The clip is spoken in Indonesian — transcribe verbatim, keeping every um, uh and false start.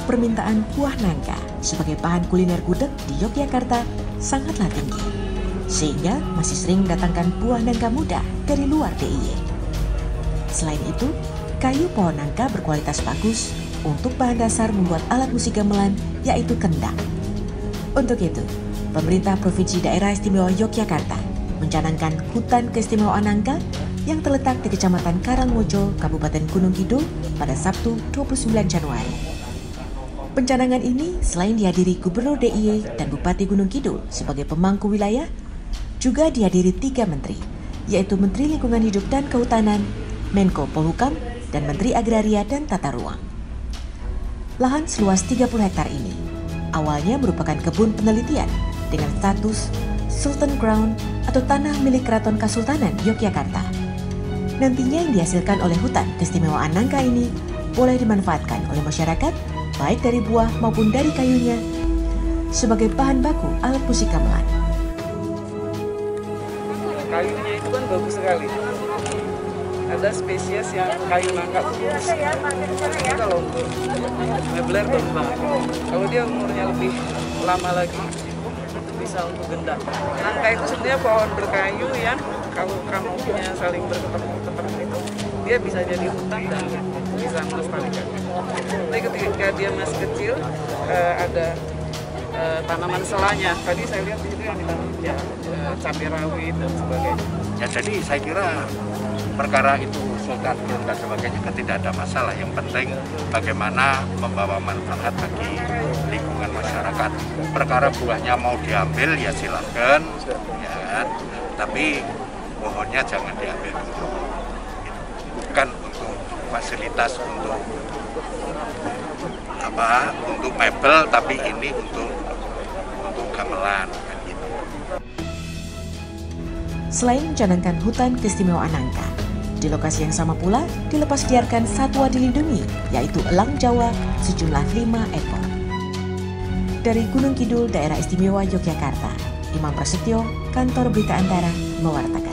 permintaan buah nangka sebagai bahan kuliner gudeg di Yogyakarta sangatlah tinggi, sehingga masih sering mendatangkan buah nangka muda dari luar D I Y. Selain itu, kayu pohon nangka berkualitas bagus untuk bahan dasar membuat alat musik gamelan, yaitu kendang. Untuk itu, pemerintah Provinsi Daerah Istimewa Yogyakarta mencanangkan hutan keistimewaan nangka yang terletak di Kecamatan Karangmojo, Kabupaten Gunung Kidul pada Sabtu dua puluh sembilan Januari. Pencanangan ini selain dihadiri Gubernur D I Y dan Bupati Gunung Kidul sebagai pemangku wilayah, juga dihadiri tiga menteri, yaitu Menteri Lingkungan Hidup dan Kehutanan, Menko Polhukam, dan Menteri Agraria dan Tata Ruang. Lahan seluas tiga puluh hektar ini awalnya merupakan kebun penelitian dengan status Sultan Ground atau tanah milik Keraton Kasultanan Yogyakarta. Nantinya yang dihasilkan oleh hutan keistimewaan nangka ini boleh dimanfaatkan oleh masyarakat, baik dari buah maupun dari kayunya, sebagai bahan baku alat musik gamelan. Kayunya itu kan bagus sekali. Ada spesies yang kayu nangka bagus. Tapi kalau untuk mebler bagus banget. Kalau dia umurnya lebih lama lagi, itu bisa untuk gendang. Nangka itu sebenarnya pohon berkayu yang kalau kanopinya saling bertetap-tetap itu, dia bisa jadi hutan dan bisa melestarikan. Tapi ketika dia masih kecil, uh, ada uh, tanaman selanya. Tadi saya lihat di situ yang ditanam ya, uh, cabai rawit dan sebagainya. Ya, jadi saya kira perkara itu sultan dan sebagainya kan tidak ada masalah. Yang penting bagaimana membawa manfaat bagi lingkungan masyarakat. Perkara buahnya mau diambil ya silakan, ya kan? Tapi pohonnya jangan diambil dulu. Bukan untuk fasilitas untuk apa? Untuk mebel, tapi ini untuk untuk gamelan kan gitu. Selain mencanangkan hutan keistimewaan nangka, di lokasi yang sama pula dilepas liarkan satwa dilindungi, yaitu elang Jawa sejumlah lima ekor. Dari Gunung Kidul, Daerah Istimewa Yogyakarta, Imam Prasetyo, Kantor Berita Antara, mewartakan.